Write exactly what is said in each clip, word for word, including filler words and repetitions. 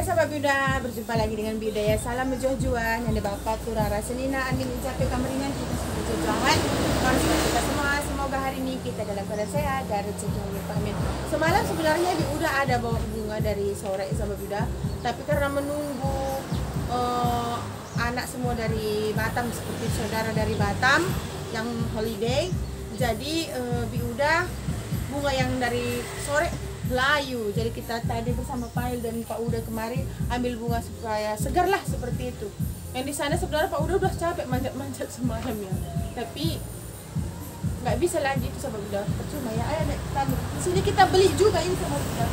sahabat Biuda, berjumpa lagi dengan Biuda ya. Salam berjuah-juah, Nanda Bapak, Turara Senina, Amin mencapai kameringan kita sudah berjualan. Kawan kita semua, semoga hari ini kita dalam keadaan sehat dan rezeki yang berlimpah. Amin. Semalam sebenarnya Biuda ada bawa bunga dari sore sahabat Biuda, tapi karena menunggu uh, anak semua dari Batam, seperti saudara dari Batam yang holiday, jadi uh, Biuda bunga yang dari sore layu, jadi kita tadi bersama Pak Il dan Pak Uda kemarin ambil bunga supaya segar lah seperti itu. Yang di sana sebenarnya Pak Uda udah capek manjat-manjat semalam ya, tapi nggak bisa lagi itu sama Uda, percuma ya. Ayo naik kita di sini kita beli juga ini sama Uda.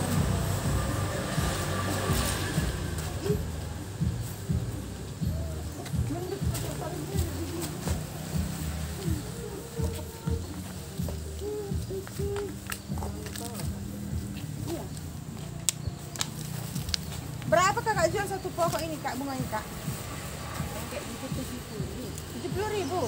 Berapa kakak jual satu pokok ini kak, bunga ini kak? Kayak gitu tujuh puluh ribu.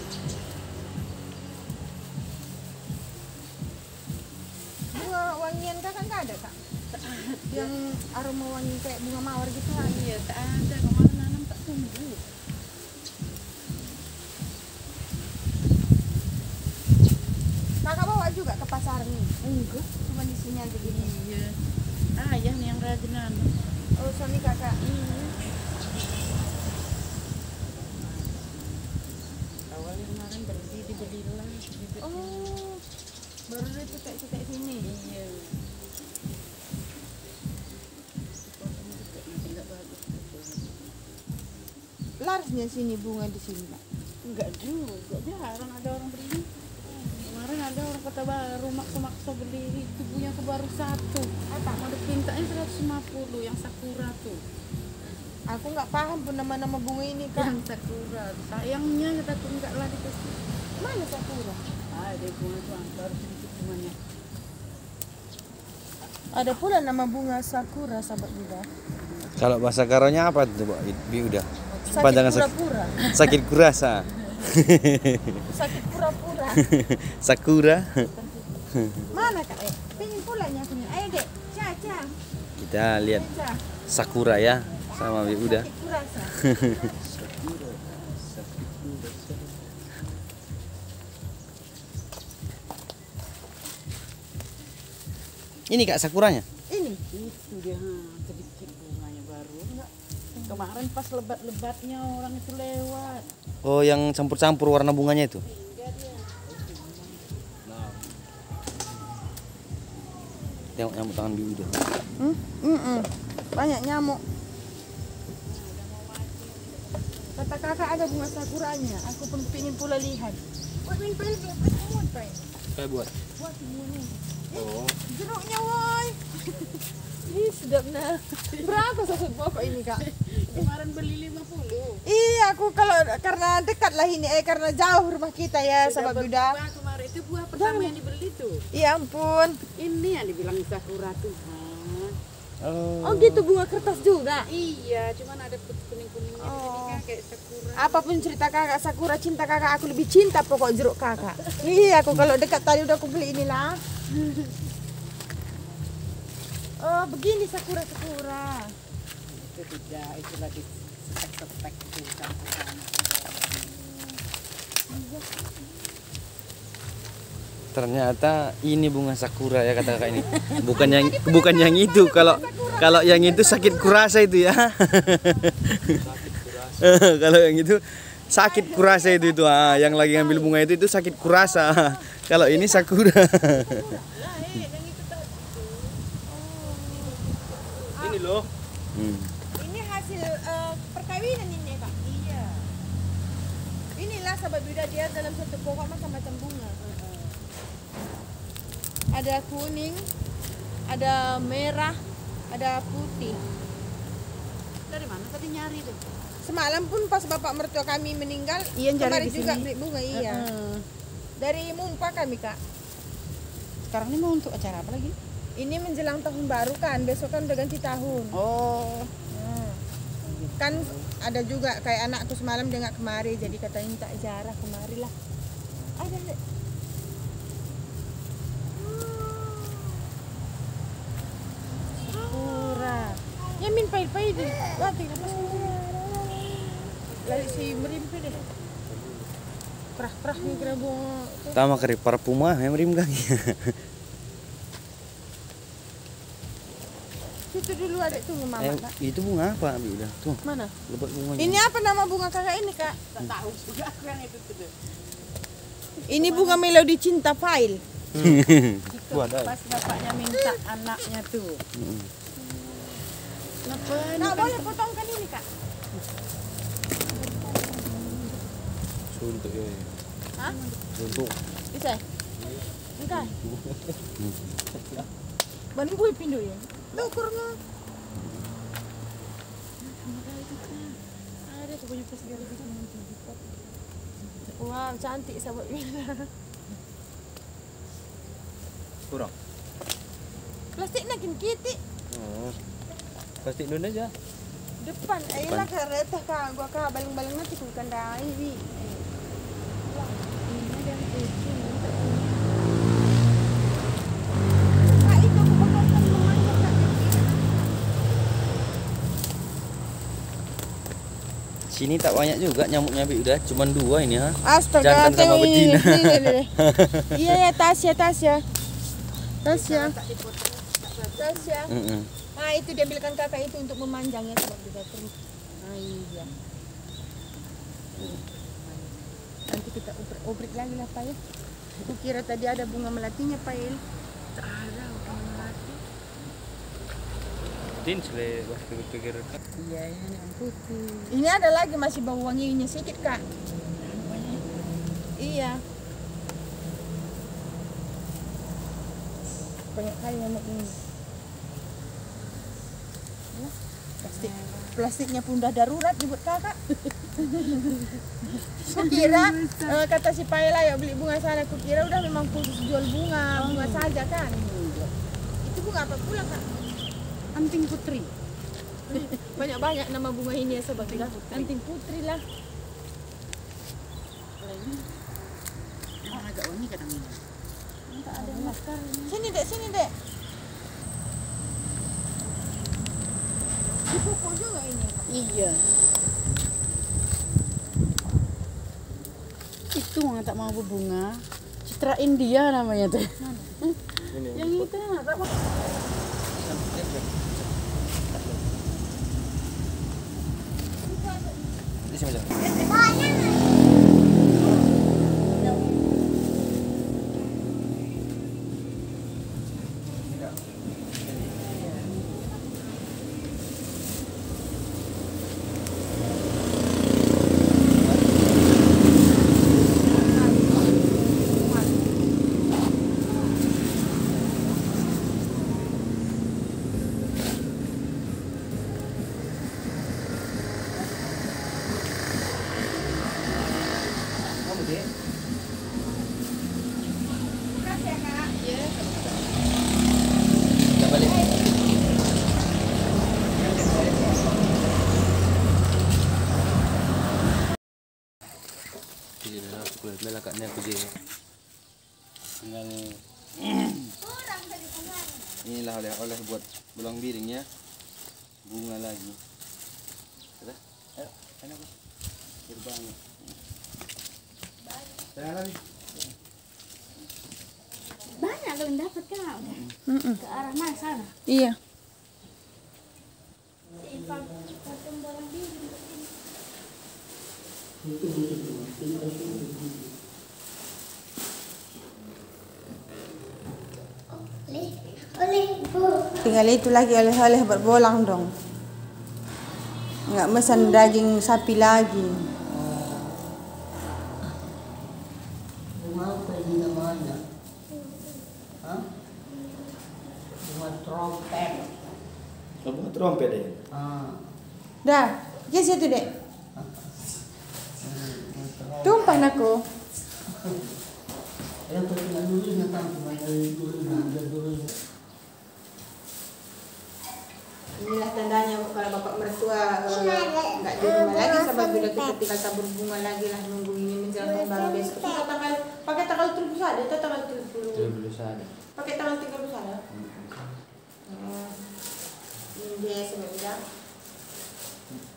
Bunga wangian kakak nggak ada kak? Yang aroma wangi kayak bunga mawar gitu kan? Iya, tak ada. Kemarin nanam tak tumbuh. Kakak bawa juga ke pasar nih? Enggak, cuma di sini aja gini. Iya. Ayah nih yang rajin nanam. Oh, suami kakak. Iya. Awalnya kemarin berhenti dibelilah. Dibeli. Oh, baru itu kayak kayak sini. Iya. Larisnya sini bunga di sini kak? Enggak juga, jarang ada orang beli. Kemarin ada orang Kota Baru maksa-maksa beli itu punya aku baru satu. Apa? Mau dipintanya seratus lima puluh yang sakura tuh. Aku nggak paham pun nama-nama bunga ini kak. Yang sakura. Sayangnya kita tuh enggak lah dikasih. Mana sakura? Ada bunga tuh baru sedikit bunganya. Ada pula nama bunga sakura sahabat Biuda. Kalau bahasa Karonya apa tuh, Mbak Biuda? Sakit Pandangan sak- pura-pura. sakit kurasa. Sakit pura-pura. Sakura. Mana kak? Eh, pengen pulanya aku nih. Ayo dek, caca. Kita lihat Caca. sakura ya sama Biuda. Sakit kurasa. Ini kak sakuranya. Ini. Itu dia, sedikit bunganya baru. Enggak. Kemarin pas lebat-lebatnya orang itu lewat. Oh, yang campur-campur warna bunganya itu. Tengok nyamuk tangan Biuda. Hmm? Mm-mm. Banyak nyamuk. Kata kakak ada bunga sakuranya. Aku pun pengen pula lihat. Buat main pel, buat pel. Kayak buat. Buat ini. Oh. Jeruknya woi. Ih, sedap nah. Berapa satu pokok ini kak? Kemarin beli lima puluh. Iya, aku kalau karena dekat lah ini, eh karena jauh rumah kita ya, sahabat Biuda. Buah kemarin itu buah pertama yang dibeli tuh. Ya ampun. Ini yang dibilang sakura tuh. Oh. Oh gitu, bunga kertas juga. Iya, cuman ada kuning-kuningnya Oh. jadi kayak sakura. Apapun cerita kakak sakura, cinta kakak, aku lebih cinta pokok jeruk kakak. Iya, aku kalau dekat tadi udah aku beli inilah. Oh begini sakura sakura. Itu tidak, itu lagi setek-setek itu campuran. Ternyata ini bunga sakura ya kata kakak ini. Bukan yang bukan yang itu. Kalau kalau yang itu sakit kurasa itu ya. Kalau yang itu sakit kurasa itu itu. Ah, yang lagi ngambil bunga itu itu sakit kurasa. Kalau ini sakura. Ini loh. Hmm. Ini hasil uh, perkawinan ini kak. Iya. Inilah sahabat Biuda, dia dalam satu pokok macam-macam bunga. Ada kuning, ada merah, ada putih. Dari mana tadi nyari tuh? Semalam pun pas bapak mertua kami meninggal, Iya, cari kemarin di juga sini. beli bunga iya. Heeh. Dari Mumpa kami kak. Sekarang ini mau untuk acara apa lagi? Ini menjelang tahun baru kan, besok kan udah ganti tahun. Oh, Hmm. Kan ada juga kayak anakku semalam dia nggak kemari, jadi katanya minta jarah kemari lah. Ada dek. Sakura. Ya min pahit-pahit deh. Wah, tinggal pas. Lali si merimpi deh. Kerah-kerah nih kira bunga. Tama kari parfuma yang merim kaki. Itu dulu ada tuh mama Eh, Kak. itu bunga apa Abi udah? Tuh, Mana? lebat bunganya. Ini apa nama bunga kakak ini kak? Tak tahu juga aku yang itu tuh. Ini bunga melodi cinta file. Itu Buat ada. pas bapaknya minta anaknya tuh. Mm. Kenapa? Ini Nggak kan boleh potongkan ini kak. Suntuk ya. Hah? Suntuk. Bisa? Enggak. Ban gue pindu ya. Tuh kurang. ada tuh punya pas segala gitu. Wow cantik sahabat Mila. Kurang. Plastik nakin kiti Oh. Plastik dulu aja. depan. Ayo lah kereta kak. Gua kak baling-baling nanti bukan dah ini. Ini yang kucing. Kak itu aku potongkan bunganya kak. Sini tak banyak juga nyamuknya Abi udah, cuman dua ini ha. Astaga, Jantan sama tengok ini. betina. Ini, ini, ini. Iya ya Tasya, Tasya. Tasya. Tasya. Heeh. Nah itu dia ambilkan kakak itu untuk memanjangnya sebab dia terus. Nah iya. Nanti kita obrik lagi lah Pak ya. Aku kira tadi ada bunga melatinya Pak ya. Tak ada bunga melati. Din sele pikir-pikir. Iya, ini yang putih. Ini ada lagi masih bau wanginya sedikit kak. Iya. Banyak kali nyamuk ini. Ya, plastik plastiknya pun udah darurat dibuat kakak. Kukira eh, kata si Paela ya beli bunga sana. Kukira udah memang khusus jual bunga, bunga saja kan. Itu bunga apa pula kak? Anting putri. Banyak-banyak nama bunga ini ya sobat ya. Anting putri lah. Kalau ini emang agak wangi kadang ini. Tak ada maskar. Sini dek, sini dek. Dipupuk juga ini. Iya. Itu yang tak mau berbunga. Citra India namanya tuh. Yang itu yang tak mau. Ini sih macam. Kita balik. Jadi dah aku lihat lah kaknya aku je. Tinggal inilah oleh-oleh buat belang biring ya. Bunga lagi. Sudah? Ayo, ayo aku. Terbang. Saya lagi. Banyak lo yang dapat kak. Ke arah mana sana? Iya. Potong barang diri. Oleh, oleh, bu. Tinggal itu lagi oleh-oleh buat bolang dong. Nggak mesen daging sapi lagi. Bunga apa ini namanya? Hah? Bunga trompet. Bunga trompet deh. Ah, Dah, ke situ dek. Tumpah aku. ya ketika dulunya kan cuma dari dulunya, dari dulunya. Inilah tandanya kalau bapak mertua eh, nggak di rumah lagi sama bila kita tinggal tabur bunga lagi lah nunggu ini menjelang tahun baru besok. Kita tanggal pakai tanggal tujuh puluh satu atau tanggal tujuh puluh? Belum sana. Pakai tanggal tiga puluh satu. Hmm. Ini dia sebenarnya.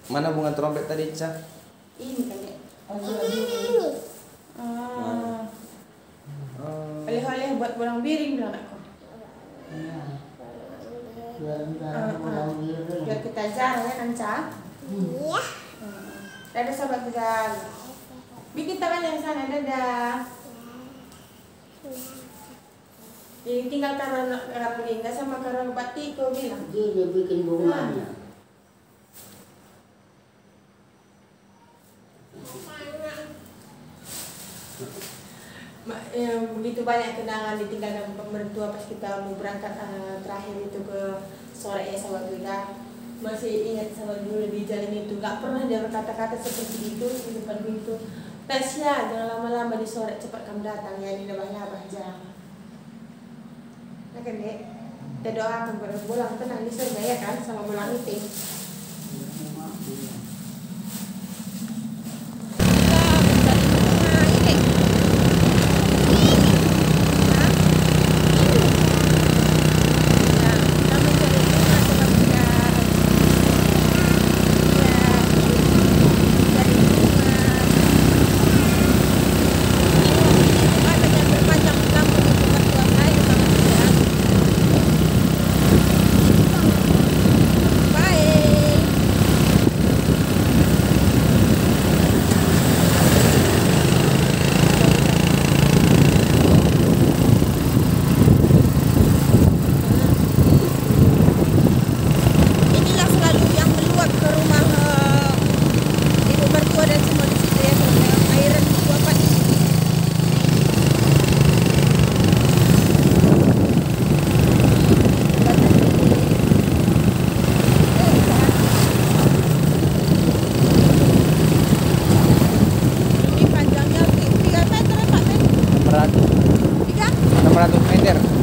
Mana bunga trompet tadi, Ca? Ini kan ya. Oh, ah. Oh. Oleh-oleh buat bolang biring bilang aku. Iya. Biar kita Ah, pulang ah. diri. Biar kita jarang ya Nanca. Iya. Dadah sahabat tegal. Bikin tangan yang sana, dadah. Jadi tinggal taruh rapulingga sama taruh batiko bilang. Dia dia bikin bunganya. Ma- ya, begitu banyak kenangan ditinggalkan mertua pas kita mau berangkat uh, terakhir itu ke sore ya sahabat tegal. Masih ingat sama dulu di jalan itu, gak pernah dia berkata-kata seperti itu di depan pintu. Tasya, jangan lama-lama di sore, cepat kamu datang ya, di labah-labah jangan. Nah kan dek, kita doakan pada bulan tenang di sana ya kan, sama bulan itu. Inilah selalu yang meluap ke rumah eh, ibu mertua dan semua di situ ya, sampai airan luapan di sini. Ini panjangnya tiga meter, Pak. enam ratus. Tiga? enam ratus meter.